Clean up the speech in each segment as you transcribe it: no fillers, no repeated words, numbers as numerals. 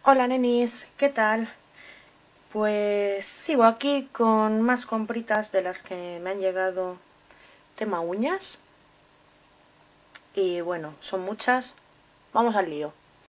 Hola nenis, ¿qué tal? Pues sigo aquí con más compritas de las que me han llegado tema uñas. Y bueno, son muchas. Vamos al lío.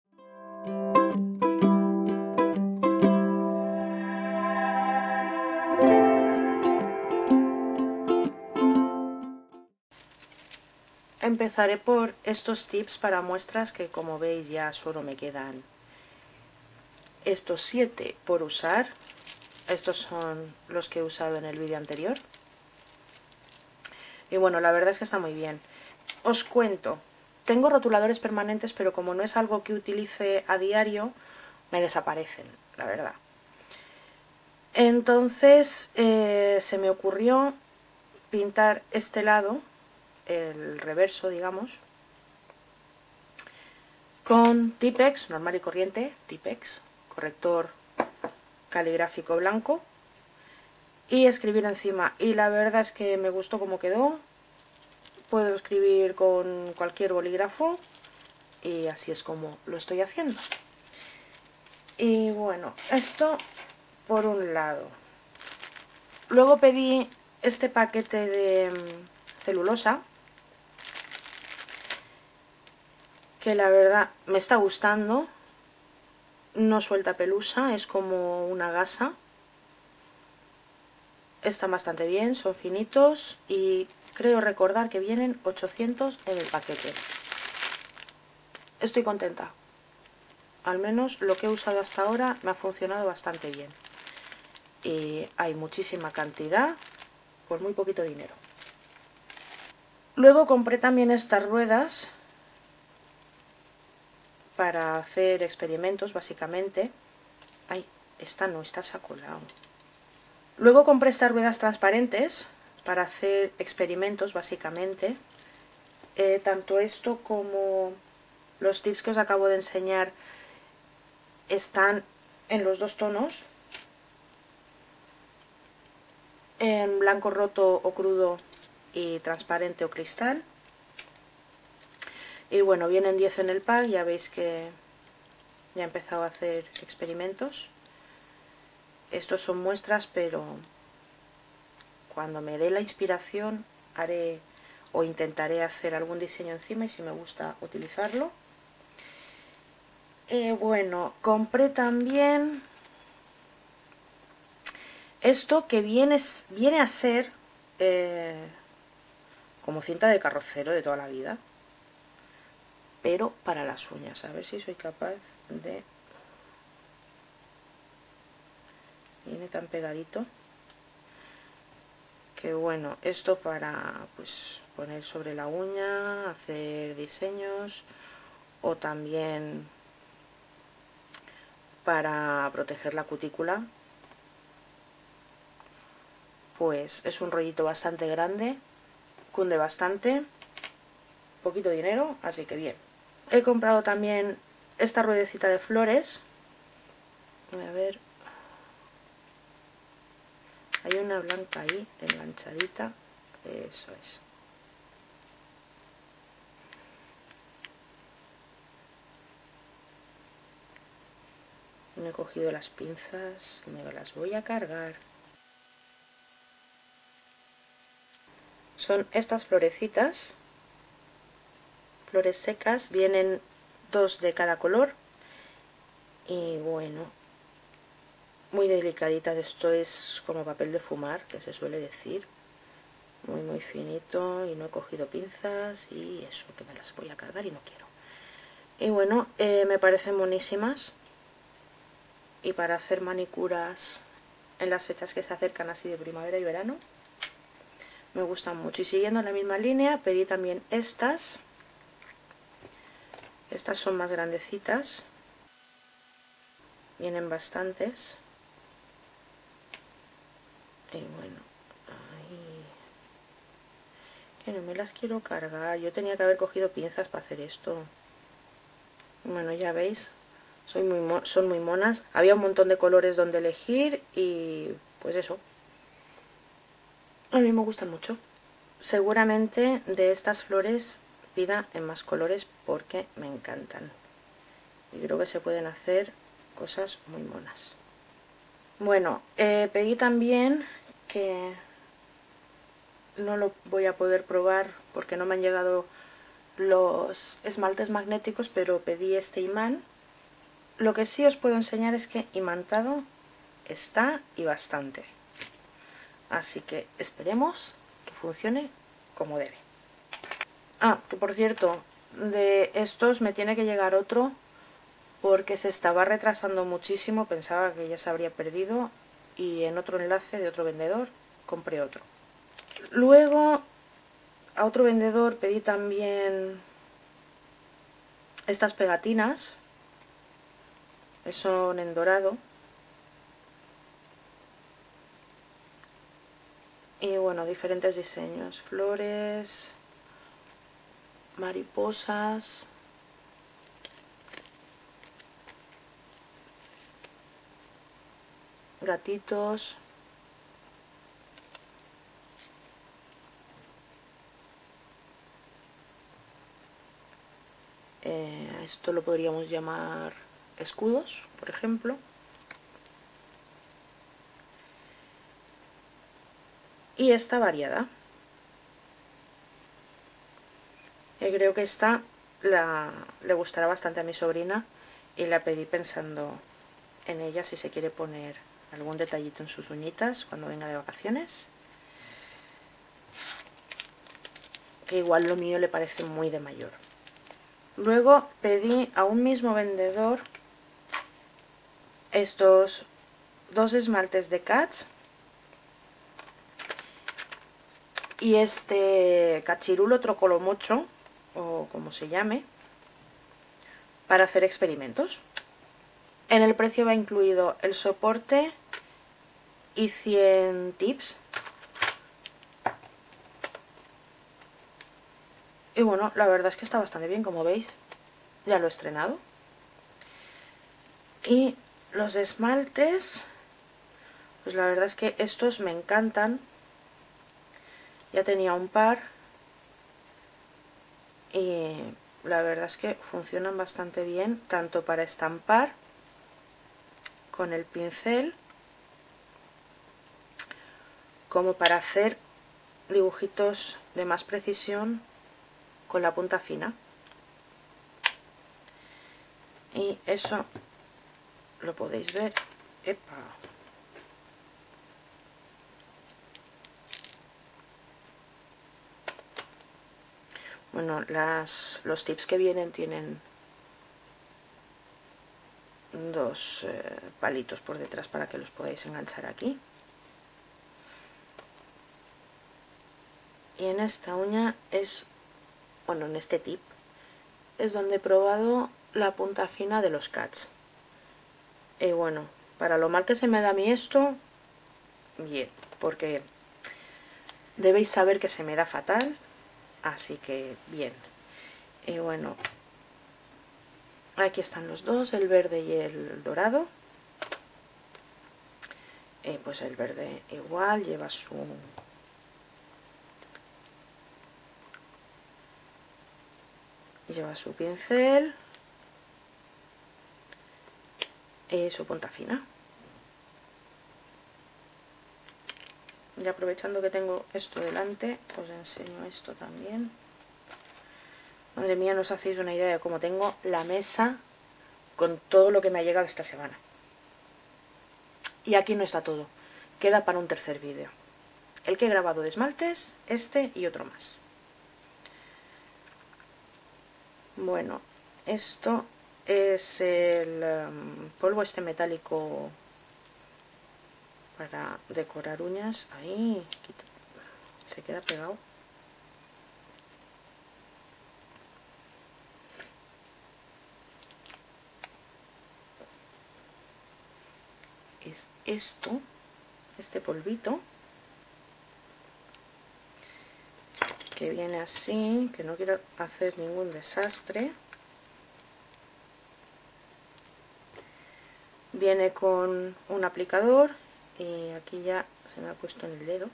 Empezaré por estos tips para muestras que, como veis, ya solo me quedan estos 7 por usar. Estos son los que he usado en el vídeo anterior. Y bueno, la verdad es que está muy bien. Os cuento, tengo rotuladores permanentes, pero como no es algo que utilice a diario, me desaparecen, la verdad. Entonces se me ocurrió pintar este lado, el reverso, digamos, con Tipex, normal y corriente, Tipex, corrector caligráfico blanco, y escribir encima. Y la verdad es que me gustó cómo quedó. Puedo escribir con cualquier bolígrafo y así es como lo estoy haciendo. Y bueno, esto por un lado. Luego pedí este paquete de celulosa, que la verdad me está gustando. No suelta pelusa, es como una gasa. Están bastante bien, son finitos y creo recordar que vienen 800 en el paquete. Estoy contenta. Al menos lo que he usado hasta ahora me ha funcionado bastante bien. Y hay muchísima cantidad por muy poquito dinero. Luego compré también estas ruedas para hacer experimentos, básicamente. Ay, esta no, esta se ha colado. Luego compré estas ruedas transparentes para hacer experimentos, básicamente. Tanto esto como los tips que os acabo de enseñar están en los dos tonos, en blanco roto o crudo y transparente o cristal. Y bueno, vienen 10 en el pack, ya veis que ya he empezado a hacer experimentos. Estos son muestras, pero cuando me dé la inspiración haré o intentaré hacer algún diseño encima y si me gusta utilizarlo. Bueno, compré también esto que viene a ser como cinta de carrocero de toda la vida, pero para las uñas. A ver si soy capaz de... Viene tan pegadito que bueno, esto para pues poner sobre la uña, hacer diseños, o también para proteger la cutícula. Pues es un rollito bastante grande, cunde bastante, poquito dinero, así que bien. He comprado también esta ruedecita de flores. A ver, hay una blanca ahí, enganchadita, eso es. No he cogido las pinzas, me las voy a cargar. Son estas florecitas, flores secas, vienen 2 de cada color. Y bueno, muy delicadita, esto es como papel de fumar, que se suele decir. Muy finito, y no he cogido pinzas y eso, que me las voy a cargar y no quiero. Y bueno, me parecen monísimas. Y para hacer manicuras en las fechas que se acercan así de primavera y verano, me gustan mucho. Y siguiendo la misma línea, pedí también estas. Estas son más grandecitas. Vienen bastantes. Y bueno, ahí... que no me las quiero cargar. Yo tenía que haber cogido pinzas para hacer esto. Bueno, ya veis, son muy monas. Había un montón de colores donde elegir y pues eso. A mí me gustan mucho. Seguramente de estas flores pida en más colores porque me encantan. Y creo que se pueden hacer cosas muy monas. Bueno, pedí también, que no lo voy a poder probar porque no me han llegado los esmaltes magnéticos, pero pedí este imán. Lo que sí os puedo enseñar es que imantado está, y bastante. Así que esperemos que funcione como debe. Ah, que por cierto, de estos me tiene que llegar otro porque se estaba retrasando muchísimo, pensaba que ya se habría perdido, y en otro enlace de otro vendedor compré otro. Luego a otro vendedor pedí también estas pegatinas, son en dorado, y bueno, diferentes diseños, flores, mariposas, gatitos. Esto lo podríamos llamar escudos, por ejemplo. Y esta variada. Creo que esta le gustará bastante a mi sobrina, y la pedí pensando en ella, si se quiere poner algún detallito en sus uñitas cuando venga de vacaciones. Que igual lo mío le parece muy de mayor. Luego pedí a un mismo vendedor estos dos esmaltes de Cats y este cachirulo trocolomocho, o como se llame, para hacer experimentos. En el precio va incluido el soporte y 100 tips. Y bueno, la verdad es que está bastante bien, como veis. Ya lo he estrenado. Y los esmaltes, pues la verdad es que estos me encantan. Ya tenía un par y la verdad es que funcionan bastante bien, tanto para estampar con el pincel como para hacer dibujitos de más precisión con la punta fina. Y eso lo podéis ver. ¡Epa! Bueno, los tips que vienen tienen dos palitos por detrás para que los podáis enganchar aquí. Y en esta uña es, bueno, en este tip es donde he probado la punta fina de los Cats. Y bueno, para lo mal que se me da a mí esto, bien, porque debéis saber que se me da fatal, así que bien. Y bueno, aquí están los dos, el verde y el dorado. Pues el verde igual lleva su pincel y su punta fina. Y aprovechando que tengo esto delante, os enseño esto también. Madre mía, no os hacéis una idea de cómo tengo la mesa con todo lo que me ha llegado esta semana. Y aquí no está todo, queda para un tercer vídeo. El que he grabado de esmaltes, este y otro más. Bueno, esto es el polvo este metálico para decorar uñas. Ahí, se queda pegado. Es esto, este polvito, que viene así, que no quiero hacer ningún desastre. Viene con un aplicador y aquí ya se me ha puesto en el dedo.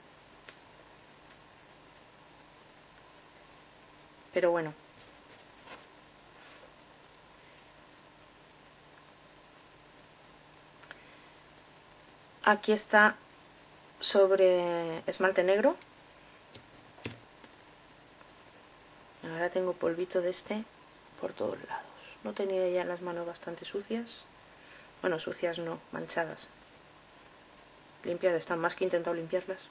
Pero bueno, Aquí está sobre esmalte negro. Ahora tengo polvito de este por todos lados. No tenía ya las manos bastante sucias. Bueno, sucias no, manchadas. Limpiadas están, más que he intentado limpiarlas.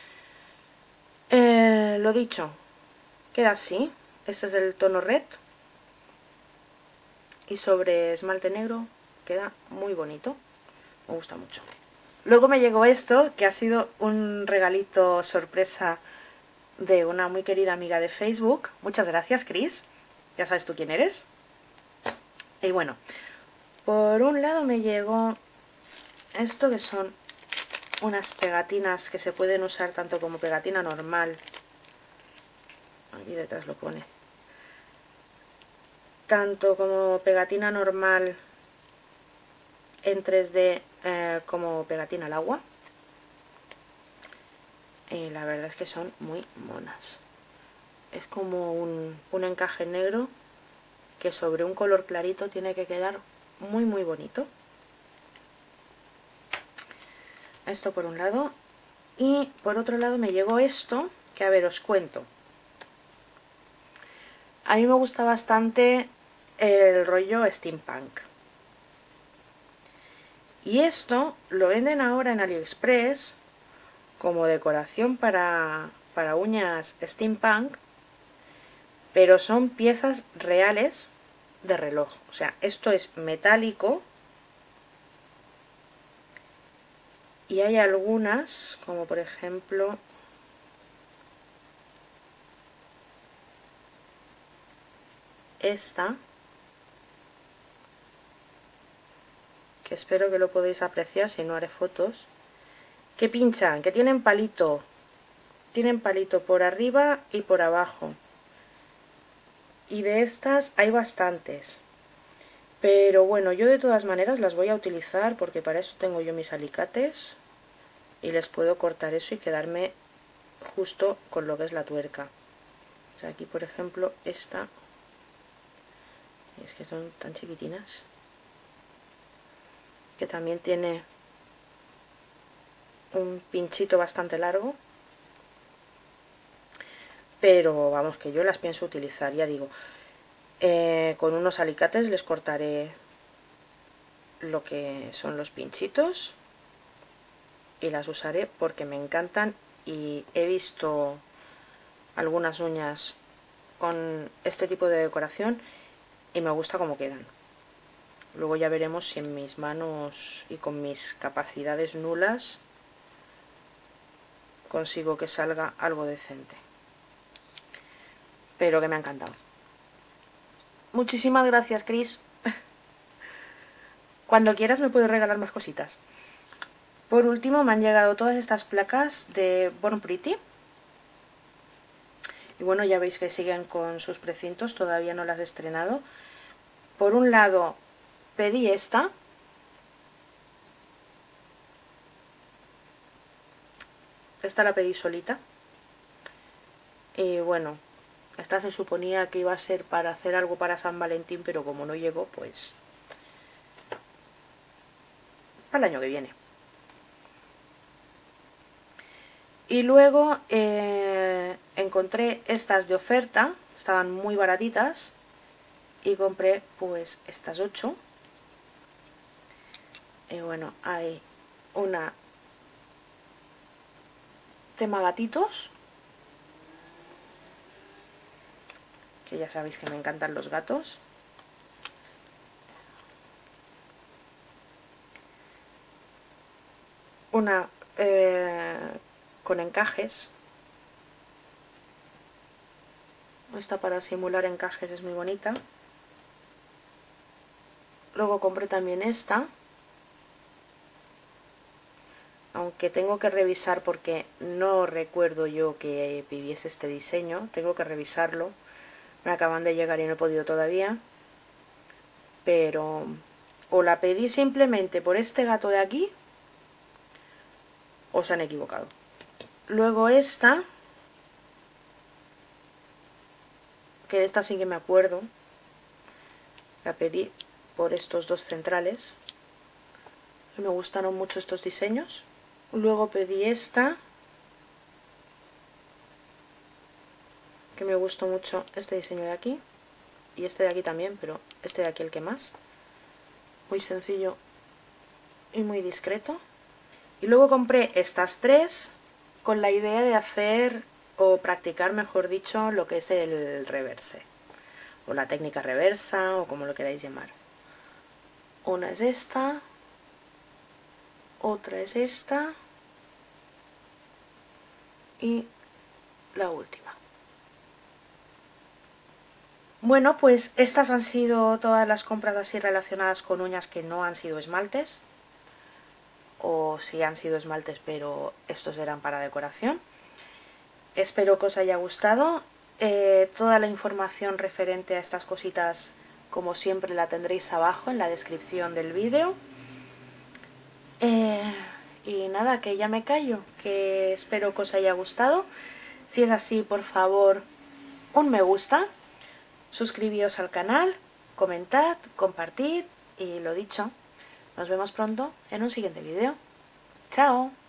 Lo dicho, queda así. Este es el tono red. Y sobre esmalte negro queda muy bonito. Me gusta mucho. Luego me llegó esto, que ha sido un regalito sorpresa de una muy querida amiga de Facebook. Muchas gracias, Chris. Ya sabes tú quién eres. Y bueno, por un lado me llegó esto, que son unas pegatinas que se pueden usar tanto como pegatina normal. Aquí detrás lo pone. Tanto como pegatina normal en 3D como pegatina al agua. Y la verdad es que son muy monas. Es como un encaje negro que sobre un color clarito tiene que quedar muy muy bonito. Esto por un lado. Y por otro lado me llegó esto, que a ver, os cuento. A mí me gusta bastante el rollo steampunk. Y esto lo venden ahora en AliExpress como decoración para uñas steampunk, pero son piezas reales de reloj. O sea, esto es metálico y hay algunas, como por ejemplo esta, que espero que lo podáis apreciar, si no haré fotos, que pinchan, que tienen palito por arriba y por abajo. Y de estas hay bastantes. Pero bueno, yo de todas maneras las voy a utilizar porque para eso tengo yo mis alicates y les puedo cortar eso y quedarme justo con lo que es la tuerca. O sea, aquí por ejemplo esta, es que son tan chiquitinas, que también tiene un pinchito bastante largo, pero vamos, que yo las pienso utilizar, ya digo. Con unos alicates les cortaré lo que son los pinchitos y las usaré porque me encantan, y he visto algunas uñas con este tipo de decoración y me gusta cómo quedan. Luego ya veremos si en mis manos y con mis capacidades nulas consigo que salga algo decente, pero que me ha encantado. Muchísimas gracias, Chris. Cuando quieras me puedes regalar más cositas. Por último me han llegado todas estas placas de Born Pretty. Y bueno, ya veis que siguen con sus precintos, todavía no las he estrenado. Por un lado pedí esta. Esta la pedí solita. Y bueno, esta se suponía que iba a ser para hacer algo para San Valentín, pero como no llegó, pues para el año que viene. Y luego encontré estas de oferta, estaban muy baratitas, y compré pues estas 8. Y bueno, hay una tema gatitos, que ya sabéis que me encantan los gatos. Una con encajes. Esta para simular encajes es muy bonita. Luego compré también esta, aunque tengo que revisar porque no recuerdo yo que pidiese este diseño, tengo que revisarlo. Me acaban de llegar y no he podido todavía, pero o la pedí simplemente por este gato de aquí o se han equivocado. Luego esta, que de esta sí que me acuerdo, la pedí por estos dos centrales. Me gustaron mucho estos diseños. Luego pedí esta, que me gustó mucho este diseño de aquí, y este de aquí también, pero este de aquí el que más. Muy sencillo y muy discreto. Y luego compré estas tres con la idea de hacer, o practicar mejor dicho, lo que es el reverse, o la técnica reversa, o como lo queráis llamar. Una es esta, otra es esta, y la última. Bueno, pues estas han sido todas las compras así relacionadas con uñas que no han sido esmaltes, o sí han sido esmaltes pero estos eran para decoración. Espero que os haya gustado. Toda la información referente a estas cositas, como siempre, la tendréis abajo en la descripción del vídeo. Y nada, que ya me callo, que espero que os haya gustado. Si es así, por favor, un me gusta, suscribíos al canal, comentad, compartid y lo dicho, nos vemos pronto en un siguiente vídeo. ¡Chao!